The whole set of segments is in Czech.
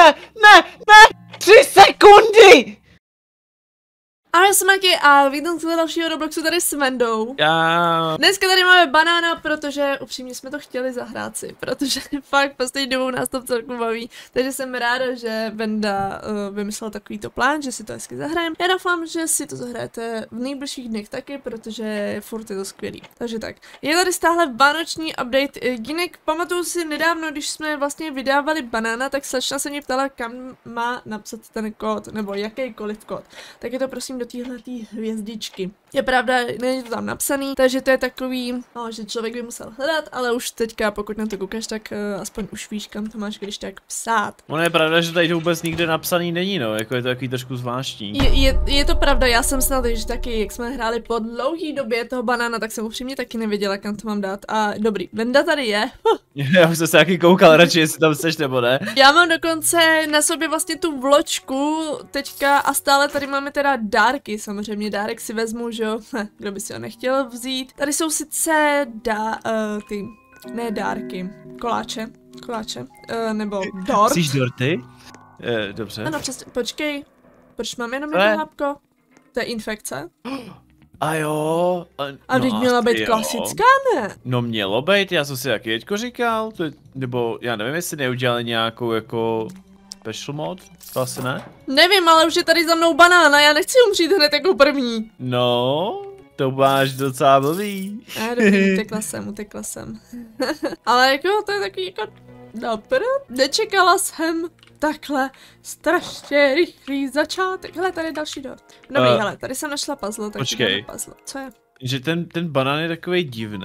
ne! 3 sekundy! Ahoj smaky a vítám se dalšího Robloxu tady s Vendou. Dneska tady máme banána, protože upřímně jsme to chtěli zahrát si, protože fakt poslední dobou nás to celku baví. Takže jsem ráda, že Venda vymyslela takovýto plán, že si to hezky zahrajeme. Já doufám, že si to zahrajete v nejbližších dnech taky, protože furt je to skvělý. Takže tak, je tady stále vánoční update. Jinak pamatuju si nedávno, když jsme vlastně vydávali banána, tak slečna se mě ptala, kam má napsat ten kód, nebo jakýkoliv kód. Tak je to prosím do téhletý hvězdičky. Je pravda, není to tam napsaný, takže to je takový, no, že člověk by musel hledat, ale už teďka, pokud na to koukáš, tak aspoň už víš, kam to máš, když tak psát. Ono je pravda, že tady to vůbec nikde napsaný není, no, jako je to takový trošku zvláštní. Je to pravda, já jsem snad, že taky, jak jsme hráli po dlouhý době toho banána, tak jsem upřímně taky nevěděla, kam to mám dát. A dobrý, Venda tady je. Já už jsem se taky koukal radši, jestli tam seš nebo ne. Já mám dokonce na sobě vlastně tu vločku teďka a stále tady máme teda dárky, samozřejmě dárek si vezmu, že jo, kdo by si ho nechtěl vzít. Tady jsou sice ne dárky, koláče, nebo dort. Chcíš dorty? Dobře. Ano, přesně, počkej, proč mám jenom jedno hápko? To je infekce. A jo. A teď měla být klasická, ne? No mělo být, já jsem si taky teďko říkal, nebo já nevím, jestli neudělali nějakou jako special mod, to asi ne? Nevím, ale už je tady za mnou banána, já nechci umřít hned jako první. No, to máš docela blbý. Dobrý, utekla jsem. Ale jako to je takový jako dobré, nečekala jsem takhle strašně rychlý začátek. Hele, tady je další dort. Dobrý, hele, tady jsem našla puzzle, tak počkej. Puzzle. Co je? Že ten banán je takový divný.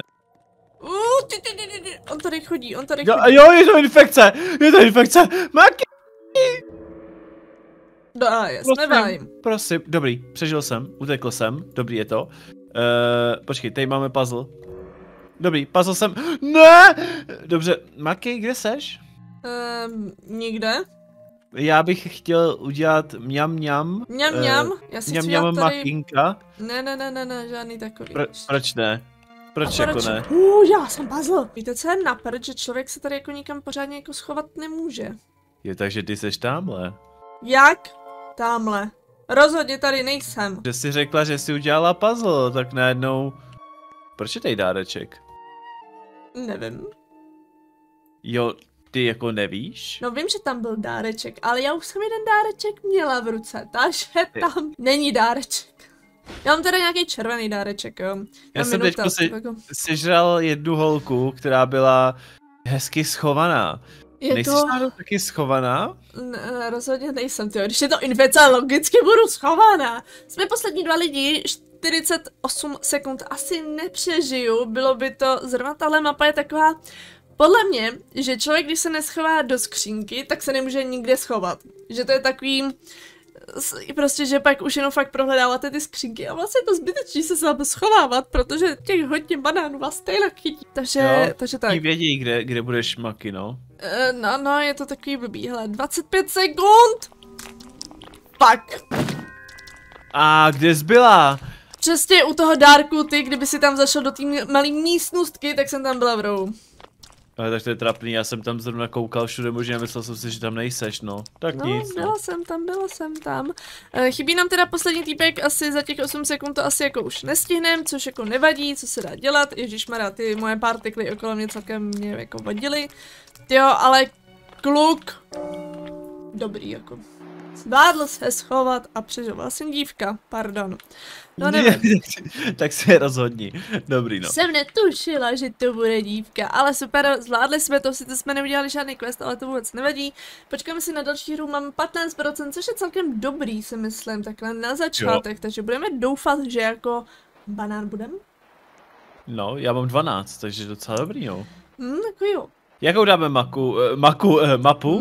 On tady chodí. Jo, je to infekce, Maki! No, jasně, vím. Prosím, dobrý, přežil jsem, utekl jsem, dobrý je to. Počkej, tady máme puzzle. Dobrý, puzzle jsem, ne! Dobře, Maki, kde seš? Nikde. Já bych chtěl udělat mňam. Já si mňam tady... makinka. Ne, žádný takový. Proč ne? Proč jako ne? Já jsem puzzle. Víte, co je napad, že člověk se tady jako nikam pořádně jako schovat nemůže. Je, takže ty seš tamhle. Jak? Tamhle. Rozhodně tady nejsem. Že jsi řekla, že jsi udělala puzzle, tak najednou... Proč je tady dáreček? Nevím. Jo, ty jako nevíš? No vím, že tam byl dáreček, ale já už jsem jeden dáreček měla v ruce, takže tam není dáreček. Já mám teda nějaký červený dáreček, jo. Já jsem teďko sežral jednu holku, která byla hezky schovaná. Nejsi taky schovaná? Ne, rozhodně nejsem, tyjo. Když je to infekce, logicky budu schovaná. Jsme poslední 2 lidi, 48 sekund asi nepřežiju, bylo by to, zrovna tahle mapa je taková, podle mě, že člověk, když se neschová do skřínky, tak se nemůže nikde schovat. Že to je takový, prostě, že pak už jenom fakt prohledáváte ty skřínky a vlastně je to zbytečný se sám schovávat, protože těch hodně banánů vás stejně chytí. Takže tak. Oni vědí, kde budeš Maki, no. No, je to takový blbý, hele, 25 sekund! Pak. A kde jsi byla? Přesně u toho dárku, ty, kdyby si tam zašel do té malé místnostky, tak jsem tam byla v rohu. Ale tak to je trapný, já jsem tam zrovna koukal všude možná, myslel jsem si, že tam nejseš, no. Tak no, nic. Byla jsem tam. Chybí nám teda poslední týpek, asi za těch 8 sekund to asi jako už nestihnem, což jako nevadí, co se dá dělat. Ježišmarja, ty moje partikly okolo mě celkem mě jako vadily. Jo, ale kluk, dobrý jako. Zvládl se schovat a přežila jsem dívka, pardon. No nevím. Tak se rozhodni, dobrý no. Jsem netušila, že to bude dívka, ale super, zvládli jsme to, sice jsme neudělali žádný quest, ale to vůbec nevadí. Počkáme si na další hru, mám 15%, což je celkem dobrý, si myslím, takhle na začátek, takže budeme doufat, že jako banán budem. No, já mám 12, takže docela dobrý, jo. Jako jo. Jakou dáme mapu? Mapu?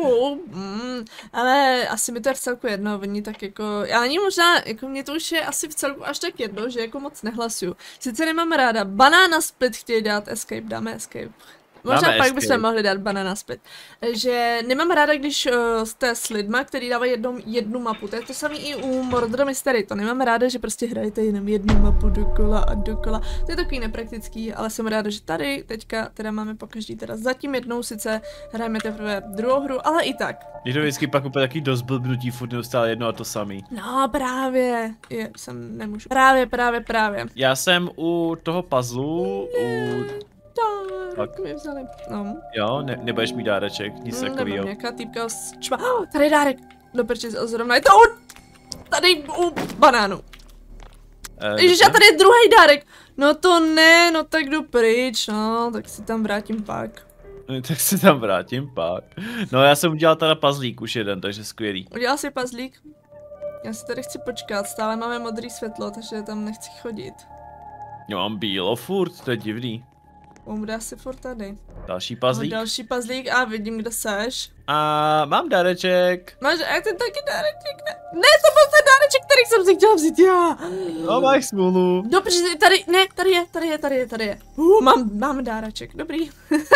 Ale asi mi to je v celku jedno, oni tak jako, já ani možná, jako mě to už je asi v celku až tak jedno, že jako moc nehlasuju. Sice nemám ráda, banana split chtějí dát escape, dáme escape. Možná pak bychom mohli dát banana zpět. Že nemám ráda, když jste s lidma, který dávají jednu mapu. To je to samé i u Murder Mystery. To nemám ráda, že prostě hrajete jenom jednu mapu dokola a dokola. To je takový nepraktický, ale jsem ráda, že tady teďka teda máme pokaždý teda zatím jednou, sice hrajeme teprve druhou hru, ale i tak. Je to vždycky pak úplně taky dost blbnutí, furt neustále jedno a to samý. No právě, jsem nemůžu. Právě. Já jsem u toho puzzlu, Tak mi vzali. No. Jo, nebudeš mít dáreček, nic takovýho. Nějaká týpka tady je dárek. Do prčic, zrovna je to tady u banánu. Ježiš, a tady je druhý dárek. No to ne, no tak jdu pryč, no, tak si tam vrátím pak. No já jsem udělal teda puzzlík už jeden, takže skvělý. Udělal jsi puzzlík? Já si tady chci počkat, stále máme modrý světlo, takže tam nechci chodit. Já mám bílo furt, to je divný. On bude asi furt tady. Další puzzlík. Další puzzlík a vidím, kde seš. A mám dáreček. Máš ten taky dáreček? Ne, to byl ten dáreček, který jsem si chtěla vzít já. No máš smůlu. Dobře, tady je. Mám dáreček, dobrý.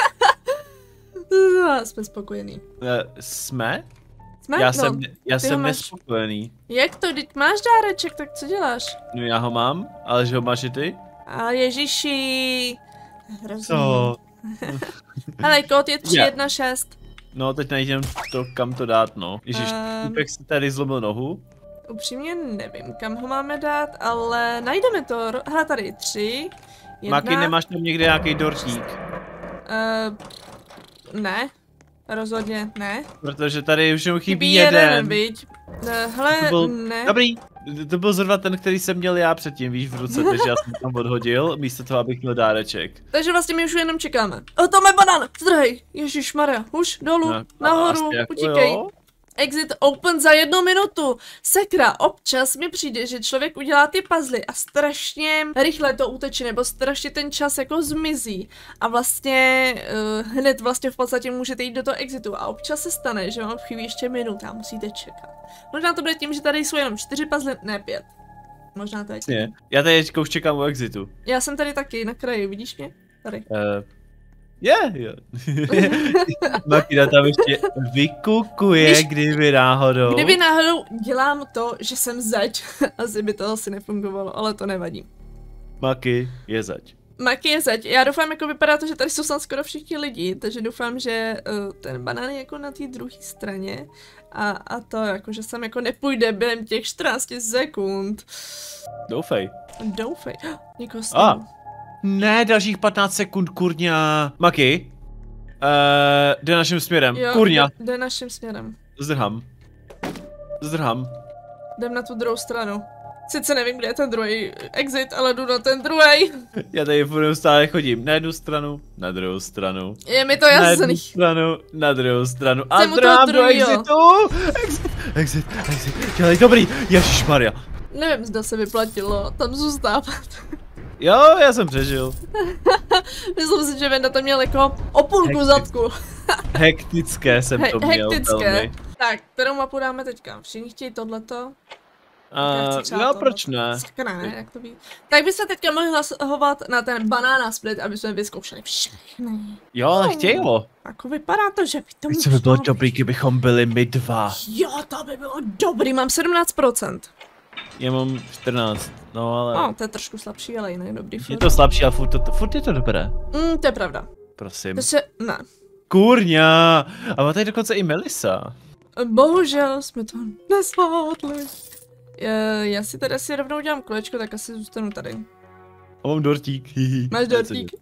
Jsme spokojení. Jsme? Já jsem nespokojený. Jak to, teď máš dáreček, tak co děláš? No já ho mám, ale že ho máš i ty? A ježiši. Hrozný. Co? Hele, kód je 316. No, teď najdem to, kam to dát, no. Ježiš, týpek si tady zlomil nohu. Upřímně nevím, kam ho máme dát, ale najdeme to. Hele, tady je 3, 1. Maki, nemáš tam někde nějaký dortík? Ne. Rozhodně ne. Protože tady už chybí jeden. Viď? Hele, ne. Dobrý. To byl zrovna ten, který jsem měl já předtím, víš, v ruce, takže já jsem tam odhodil, místo toho, abych měl dáreček. Takže vlastně my už jenom čekáme. Tam je banán, zdrhej, ježišmarja, už dolů, nahoru, utíkej. Exit open za 1 minutu. Sakra, občas mi přijde, že člověk udělá ty puzzly a strašně rychle to uteče, nebo strašně ten čas jako zmizí. A vlastně hned vlastně v podstatě můžete jít do toho exitu. A občas se stane, že vám chybí ještě minuta a musíte čekat. Možná to bude tím, že tady jsou jenom 4 puzzly, ne 5. Možná teď. Já tady už čekám u exitu. Já jsem tady taky na kraji, vidíš mě? Tady. Jo. Makina tam ještě vykukuje, kdyby náhodou. Kdyby náhodou dělám to, že jsem zeď, asi by to asi nefungovalo, ale to nevadí. Maki je zeď. Maki je zeď. Já doufám, jako vypadá to, že tady jsou snad skoro všichni lidi, takže doufám, že ten banán je jako na té druhé straně a to jako, že sem jako nepůjde během těch 14 sekund. Doufej. Někoho stanu. Ne, dalších 15 sekund, kurňa. Maki, jde naším směrem, jo, kurňa. Jde naším směrem. Zdrhám. Jdem na tu druhou stranu. Sice nevím, kde je ten druhý exit, ale jdu na ten druhý. Já tady stále chodím na jednu stranu, na druhou stranu. Je mi to jasný. Na jednu stranu, na druhou stranu. A zdrhám do exitu. Exit. Dělej, dobrý, ježišmarja. Nevím, zda se vyplatilo tam zůstávat. Jo, já jsem přežil. Myslím si, že Venda to měl jako o půlku zadku. Hektické jsem to měl. Velmi. Tak, kterou mapu dáme teďka? Všichni chtějí tohleto? Jo, proč ne? Sakra, ne, jak to ví. Tak byste teďka mohli hlasovat na ten banana split, aby jsme vyzkoušeli všechny. Jo, ale chtějí ho. Jako vypadá to, že by to víš, co by bylo dobrý, kdybychom byli my dva. Jo, to by bylo dobrý, mám 17%. Já mám 14, no ale... No, to je trošku slabší, ale jinak dobrý. Je to slabší, ale furt je to dobré. To je pravda. Prosím. To se, ne. Kurňa, a má tady dokonce i Melisa. Bohužel jsme to nezvládli. Já si tady asi rovnou dělám kolečko, tak asi zůstanu tady. A mám dortík. Máš dortík.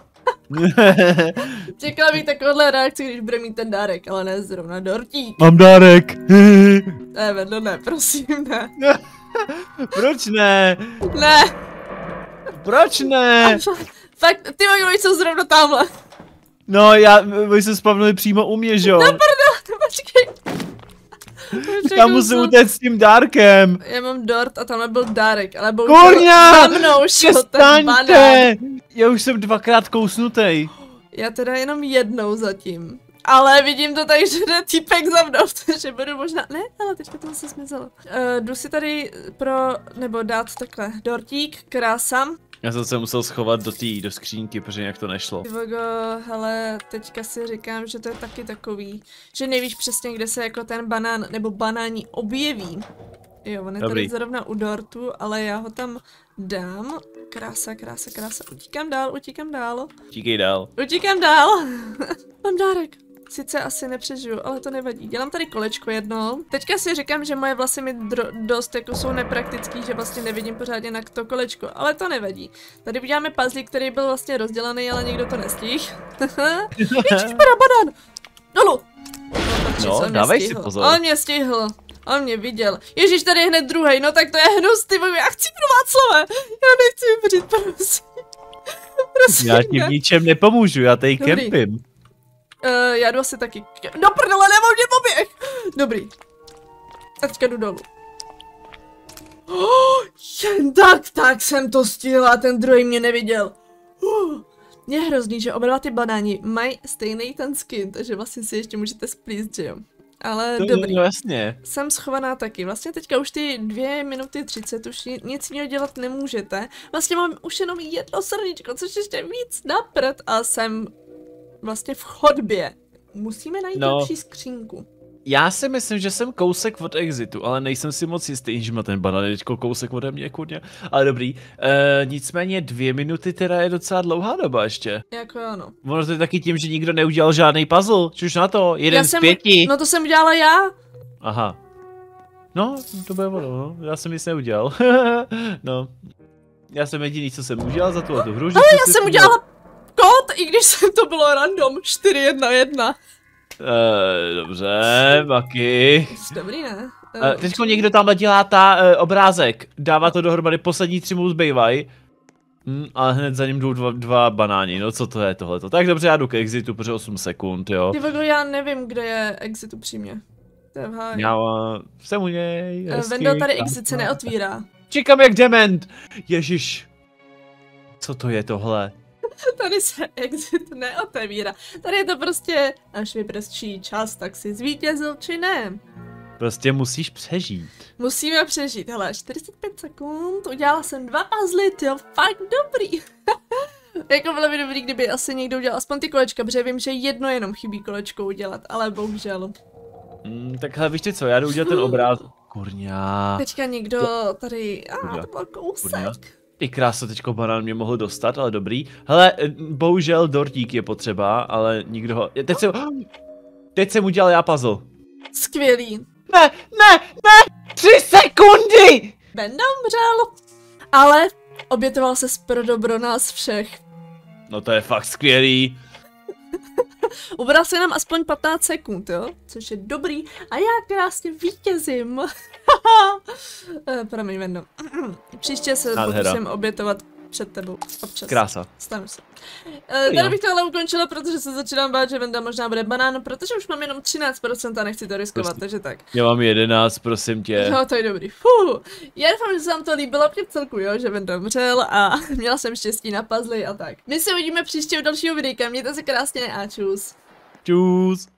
Čekala bych takovouhle reakci, když bude mít ten dárek, ale ne zrovna dortík. Mám dárek. Vedle ne, prosím, ne. Proč ne? Ne. Proč ne? Fakt, ty moji jsou zrovna tamhle. No, my se spavnili přímo u mě, že jo? No pardon, počkej. Tam musím utéct s tím dárkem. Já mám dort a tamhle byl dárek, ale byl za mnou šel ten banán. Já už jsem 2krát kousnutej. Já teda jenom jednou zatím. Ale vidím to tady, že jde týpek za mnou, takže budu možná... Ne, ale teďka to se zmizelo. Jdu si tady nebo dát takhle dortík, krása. Já jsem se musel schovat do skřínky, protože jinak to nešlo. Vogo, hele, teďka si říkám, že to je taky takový, že nevíš přesně, kde se jako ten banán nebo banání objeví. Jo, on je tady zrovna u dortu, ale já ho tam dám. Krása, krása, krása. Utíkám dál, utíkám dál. Utíkej dál. Utíkám dál. Mám dárek. Sice asi nepřežiju, ale to nevadí. Dělám tady kolečko jedno. Teďka si říkám, že moje vlasy mi dost jako jsou nepraktický, že vlastně nevidím pořádně na to kolečko, ale to nevadí. Tady uděláme puzzle, který byl vlastně rozdělaný, ale nikdo to nestihl. Ježišmarja, banán! Dolů! No, dávej si pozor. On mě stihl. On mě viděl. Ježíš, tady je hned druhej, no tak to je hnus, ty já chci pro Václave. Já nechci vybřít, prosím. Prosím. Já ti v ničem nepomůžu, já tady kempím. Já jdu asi taky. Do prdele, nemám mě poběh! Dobrý. A teďka jdu dolů. Jen tak jsem to stihla, ten druhý mě neviděl. Je hrozný, že oba ty banáni mají stejný ten skin, takže vlastně si ještě můžete splíst, že jo. Ale to dobrý. Vlastně. Jsem schovaná taky. Vlastně teďka už ty 2 minuty 30 už nic jiného dělat nemůžete. Vlastně mám už jenom jedno srdíčko, což ještě víc na prd a jsem vlastně v chodbě. Musíme najít lepší skřínku. Já si myslím, že jsem kousek od exitu, ale nejsem si moc jistý, že má ten banán teďko kousek ode mě, kurně. Ale dobrý. Nicméně 2 minuty teda je docela dlouhá doba ještě. Jako ano. Ono to je taky tím, že nikdo neudělal žádný puzzle. Čuž na to, jeden z 5. No to jsem udělala já. Aha. No, to bude ono, no. Já jsem nic neudělal. No. Já jsem jediný, co jsem udělal za tuhle hru. Ale já jsem udělala kód, i když jsem to bylo random. 4-1-1. Dobře, Maki. Dobrý, ne? Teďko někdo tamhle dělá obrázek. Dává to dohromady, poslední 3 mu zbývají. Ale hned za ním jdou dva banáni, no co to je tohleto. Tak dobře, já jdu k exitu, protože 8 sekund, jo. Ty vogo, já nevím, kde je exit upřímně. To je v háji. Já jsem u něj. Vendo, tady exit se neotvírá. Čekám jak dement. Ježiš. Co to je tohle? Tady se exit neotevírá. Tady je to prostě, až vyprší čas, tak si zvítězil, či ne. Prostě musíš přežít. Musíme přežít, hele, 45 sekund, udělala jsem 2 puzzle, tyjo, fakt dobrý. Jako bylo by dobrý, kdyby asi někdo udělal aspoň ty kolečka, protože vím, že jedno jenom chybí kolečko udělat, ale bohužel. Tak hele, víš ty co, já jdu udělat ten obrázek. Kurňa. Teďka někdo tady, to byl kousek. Ty krása, teďko banán mě mohl dostat, ale dobrý. Hele, bohužel dortík je potřeba, ale nikdo ho... Teď jsem udělal já puzzle. Skvělý. Ne! 3 sekundy! Benda umřel. Ale obětoval ses pro dobro nás všech. No to je fakt skvělý. Ubral se nám aspoň 15 sekund, jo? Což je dobrý. A já krásně vítězím. Promiň, Vendo. Příště se pokusím obětovat před tebou. Občas. Krása. Stanu se. Tady bych to ale ukončila, protože se začínám bát, že Venda možná bude banán, protože už mám jenom 13% a nechci to riskovat, prostě. Takže tak. Já mám 11, prosím tě. No, to je dobrý. Fuh. Já doufám, že se vám to líbilo v celku, jo, že Venda umřel a měla jsem štěstí na puzzle a tak. My se uvidíme příště u dalšího videjka, mějte se krásně a čus. Čus.